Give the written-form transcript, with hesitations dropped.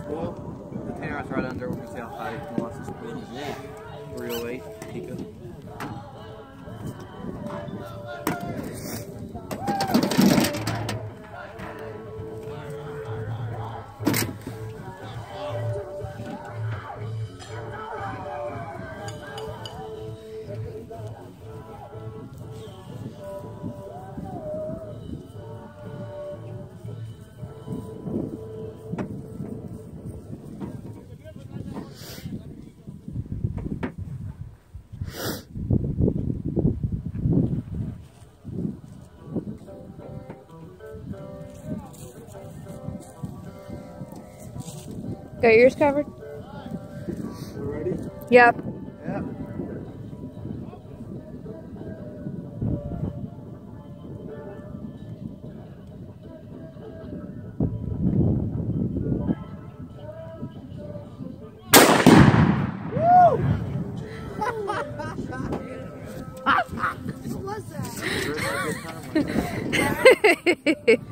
Well, the tanner's right under. We're going to see how high he wants to spin his neck. 308. Keep it. Got your ears covered? You ready? Yep. Yep. What was that?